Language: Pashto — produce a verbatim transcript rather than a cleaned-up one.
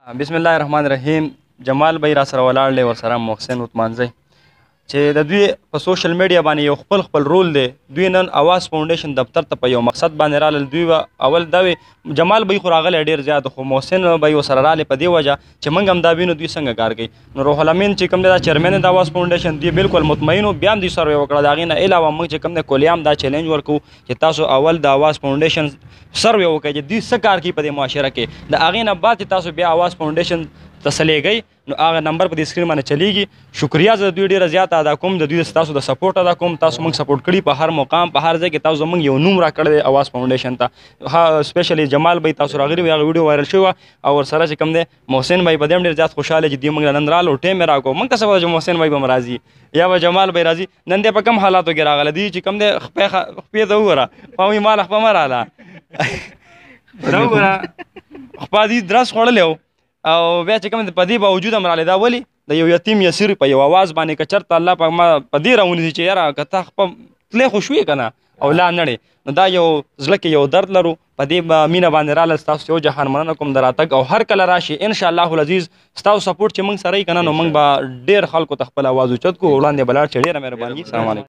بسم الله الرحمن الرحیم. جمال بھائی را سره ولاړ دی، ورسره محسن utmanzai چې د دوی په سوشل میډیا باندې یو خپل خپل رول دی. دوی نن اواز فاونډیشن دفتر ته په یو مقصد باندې رالل. دوی اول دا وی جمال بھائی خو راغلی ډېر زیات، خو محسن بھائی ورسره رالی په دې وجه چې موږ هم دا وینو دوی څنګه کار کوي. نو روح الامین چې کوم دی دا چیرمین د اواز فاونډیشن دوی بالکل مطمئن و، بیا هم دوی سروې وکړه. د هغې نه علاوه موږ چې کوم دی کولیام دا چیلنج ورکوو چې تاسو اول د اواز فاونډیشن سروې وکړئ چې دوی څه کار کوي په دې معاشره کې. د هغې نه بعد چې تاسو بیا اواز فاونډیشن ته سلیږئ نو هغه نمبر په دې سکرین باندې چلیږي. شکریه زه د دوی ډېره زیاته ادا کوم، د دوی ستاسو د سپورټ ادا کوم. تاسو موږ سپورټ کړي په هر مقام په هر ځای کې. تاسو زموږ یو نوم راکړی دی اواز فاونډیشن ته. سپیشلی جمال بھائی تاسو راغلي وي، هغه ویډیو وایرل شوی او ورسره چې کوم دی محسن بھائی په دې هم ډېر زیات خوشحاله چې دوی موږ له نن راغلو، ټایم یې راکړو. موږ ته څه پته چې محسن بھائی به هم راځي یا به جمال بھائی راځي. نن دی په کوم حالاتو کې راغلی دی چې کوم دی خپې ته وګوره، په وایي ماله خپه مه راله دا وګوره خپه دي درس خوړلی و او بیا چې کوم دی په دې باوجود هم رالی. دا ولې د یو یتیم یسیر په یو اواز باندې که چېرته الله پاک ما په دې راونیسي چې یاره که تا خپه تللی خو شوې که نه او لا نړې، نو دا یو زړه کې یو درد لرو. په دې به مینه باندې راله. ستاسو یو جهان مننه کوم د راتګ او هر کله راشي انشاءالله العزیز. ستاسو سپورټ چې موږ سره یې که نه نو موږ به ډېر خلکو ته خپل اواز اوچت کړو، وړاندې به لاړ شي. ډېره مهرباني. السلام علیکم.